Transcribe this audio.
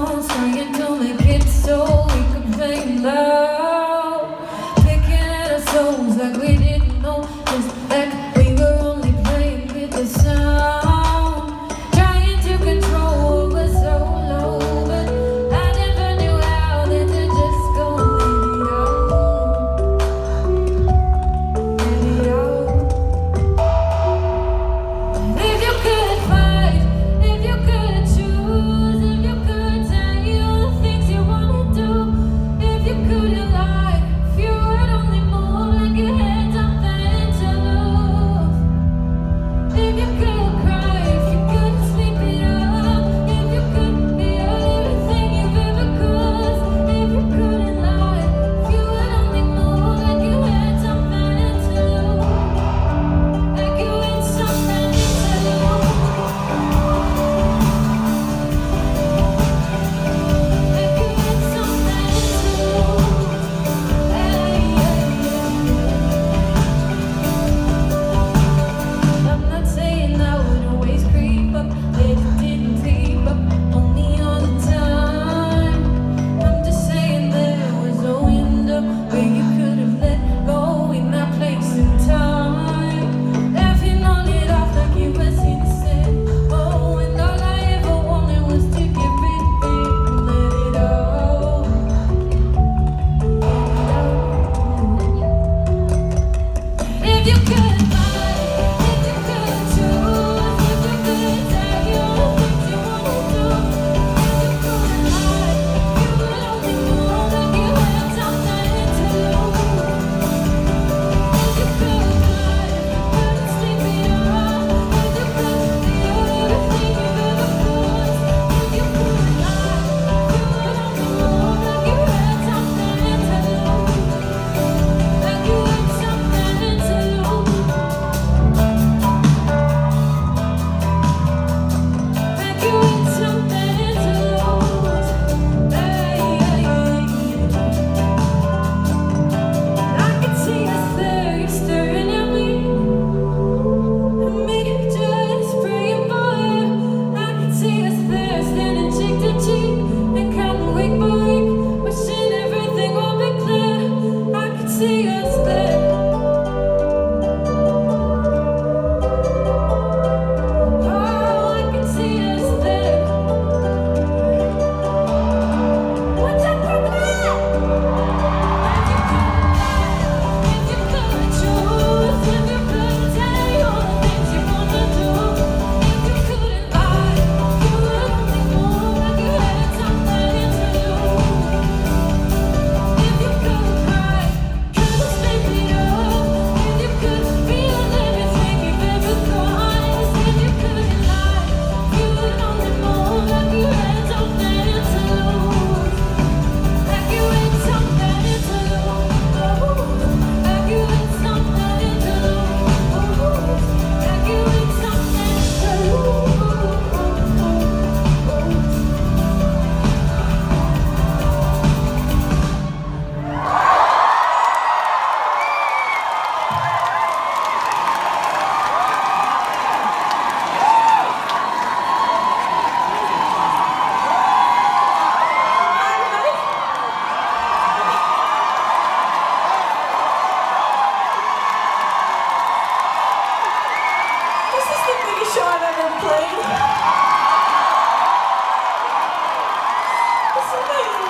songs, trying to make it so we could play loud. Picking at our souls like we didn't know, just like we were only playing with the sound. Trying to control what was so low, but I never knew how that to just go let it out. If you could fight, if you could choose, if you could say all the things you wanna do, if you couldn't lie, if you would only move like you had something to lose, if you could cry, if you couldn't sleep it up, if you could be everything you've ever could, if you couldn't lie, if you would only move like you had something to lose, like you had something to lose. I'm not saying I would always creep up, that it didn't creep up on me all the time. I'm just saying there was a window where you could have let go in that place and time. Laughing all it off like it was innocent. Oh, and all I ever wanted was to get rid of it and let it out. If you could fight, if you could choose, if you could say all the things you wanna do, if you couldn't lie, you would only move like you had something to lose. If you could cry, if you couldn't sleep it off, if you could be everything you've ever could, if you couldn't lie, you would only move like you had something to lose, like you had something to lose. Like you had something to lose. I could see us there, you staring at me, and me just praying for you. I could see us there, standing cheek to cheek, and counting week by week, wishing everything would be clear. I could see us there. Oh, I could see us there. What's up for that? If you could choose, if you could say all the things you wanna do, if you couldn't lie, you would only move like you had something to lose. If you could cry, couldn't sleep it off, if you could feel everything you've ever caused, if you couldn't lie, you would only move like you had something to lose, like you had something to lose, like you had something to lose, like you had something to lose. This is the biggest show I've ever played. It's amazing.